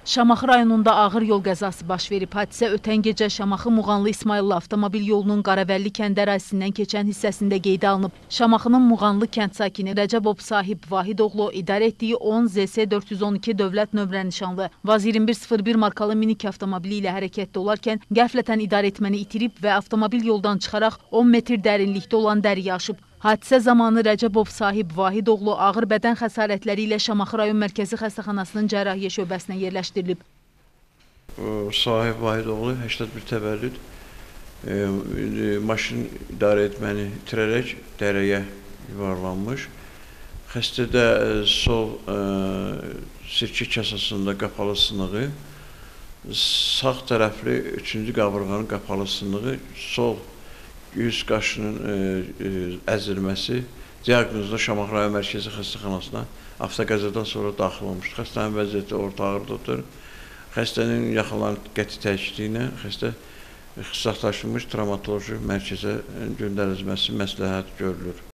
Şamaxı rayonunda ağır yol qəzası baş verib. Hadisə ötən gecə Şamaxı Muğanlı İsmayıllı avtomobil yolunun Qaravəlli kənd ərazisindən keçən hissəsində qeydə alınıb. Şamaxının Muğanlı kənd sakini Rəcəbov Sahib Vahidoğlu idarə etdiyi 10 ZS 412 dövlət nömrə nişanlı Vaz 2101 markalı minik avtomobili ilə hərəkətdə olarkən qəflətən idarəetməni itirib və avtomobil yoldan çıxaraq 10 metr dərinlikdə olan dəriyə aşıb. Hadisə zamanı Rəcəbov Sahib Vahidoğlu ağır bədən xəsarətləri ilə Şamaxı rayon mərkəzi xəstəxanasının cərrahiyyə şöbəsinə yerləşdirilib. Sahib Vahidoğlu 81 təvəllüd maşın idarə etməni itirərək dərəyə yuvarlanmış. Xəstədə sol sirkə kasasında qapalı sınığı, sağ tərəfli 3-cü qabırğanın qapalı sınığı, sol yüz qaşının əzilməsi diaqnozda Şamaxı rayon mərkəzi xəstəxanasına avtoqəzadan sonra daxil olmuşdur. Xəstənin vəziyyəti orta ağırlıqdır. Xəstənin yaxınlarının qəti təkidi ilə xəstə ixtisaslaşdırılmış travmatoloji mərkəzə göndərilməsi məsləhət görülür.